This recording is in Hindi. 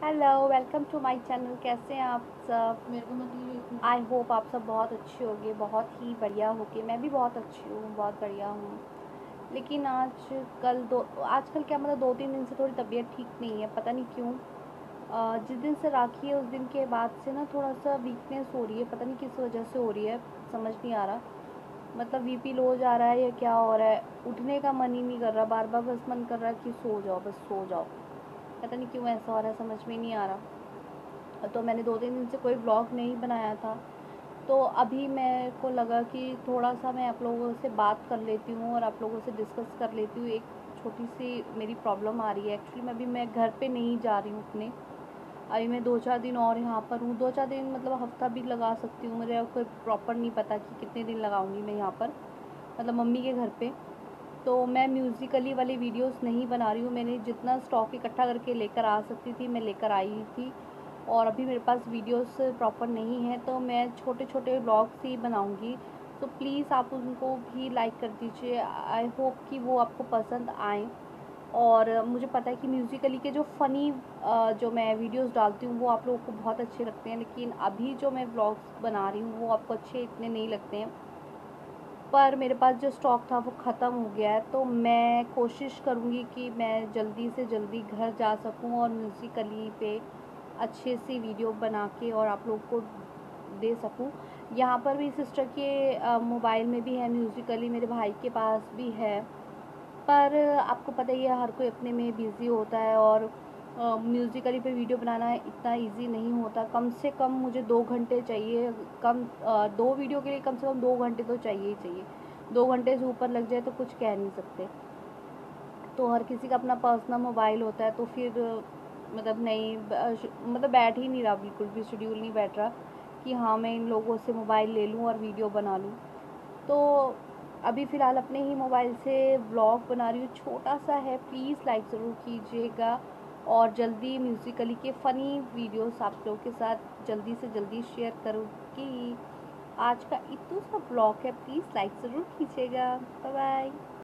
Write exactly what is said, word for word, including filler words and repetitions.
Hello, welcome to my channel. कैसे हैं आप सब? मेरे को मतलब आई होप आप सब बहुत अच्छे होंगे, बहुत ही बढ़िया होंगे। मैं भी बहुत अच्छी हूँ, बहुत बढ़िया हूँ। लेकिन आज कल दो आजकल क्या मतलब दो तीन दिन से थोड़ी तबीयत ठीक नहीं है, पता नहीं क्यों। अ, जिस दिन से राखी है उस दिन के बाद से ना थोड़ा सा वीकनेस हो रही है, पता नहीं किस वजह से हो रही है, समझ नहीं आ रहा। मतलब बीपी लो जा रहा है या क्या हो रहा है, उठने का मन ही नहीं कर रहा, बार बार बस मन कर रहा है कि सो जाओ, बस सो जाओ। पता नहीं क्यों ऐसा हो रहा है, समझ में नहीं आ रहा। तो मैंने दो तीन दिन से कोई व्लॉग नहीं बनाया था, तो अभी मेरे को लगा कि थोड़ा सा मैं आप लोगों से बात कर लेती हूँ और आप लोगों से डिस्कस कर लेती हूँ। एक छोटी सी मेरी प्रॉब्लम आ रही है एक्चुअली। मैं अभी मैं घर पे नहीं जा रही हूँ अपने। अभी मैं दो चार दिन और यहाँ पर हूँ, दो चार दिन मतलब हफ्ता भी लगा सकती हूँ, मुझे कोई प्रॉपर नहीं पता कि कितने दिन लगाऊँगी मैं यहाँ पर, मतलब मम्मी के घर पे। तो मैं म्यूज़िकली वाली वीडियोस नहीं बना रही हूँ। मैंने जितना स्टॉक इकट्ठा करके लेकर आ सकती थी मैं लेकर आई थी, और अभी मेरे पास वीडियोस प्रॉपर नहीं है, तो मैं छोटे छोटे व्लॉग्स ही बनाऊँगी। तो प्लीज़ आप उनको भी लाइक कर दीजिए। आई होप कि वो आपको पसंद आएँ। और मुझे पता है कि म्यूज़िकली के जो फ़नी जो मैं वीडियोस डालती हूँ वो आप लोगों को बहुत अच्छे लगते हैं, लेकिन अभी जो मैं व्लॉग्स बना रही हूँ वो आपको अच्छे इतने नहीं लगते हैं। पर मेरे पास जो स्टॉक था वो ख़त्म हो गया है, तो मैं कोशिश करूँगी कि मैं जल्दी से जल्दी घर जा सकूँ और म्यूज़िकली पे अच्छे सी वीडियो बना के और आप लोग को दे सकूँ। यहाँ पर भी सिस्टर के मोबाइल में भी है म्यूज़िकली, मेरे भाई के पास भी है। पर आपको पता ही है हर कोई अपने में बिज़ी होता है, और म्यूज़िकली पे वीडियो बनाना इतना इजी नहीं होता। कम से कम मुझे दो घंटे चाहिए, कम अ, दो वीडियो के लिए कम से कम दो घंटे तो चाहिए ही चाहिए। दो घंटे से ऊपर लग जाए तो कुछ कह नहीं सकते। तो हर किसी का अपना पर्सनल मोबाइल होता है, तो फिर मतलब नहीं मतलब बैठ ही नहीं रहा, बिल्कुल भी शेड्यूल नहीं बैठ रहा कि हाँ मैं इन लोगों से मोबाइल ले लूँ और वीडियो बना लूँ। तो अभी फ़िलहाल अपने ही मोबाइल से व्लॉग बना रही हूँ, छोटा सा है, प्लीज़ लाइक ज़रूर कीजिएगा। और जल्दी म्यूज़िकली के फ़नी वीडियोस आप लोगों के साथ जल्दी से जल्दी शेयर करूँगी। आज का इतना सा ब्लॉग है, प्लीज़ लाइक ज़रूर कीजिएगा। Bye bye.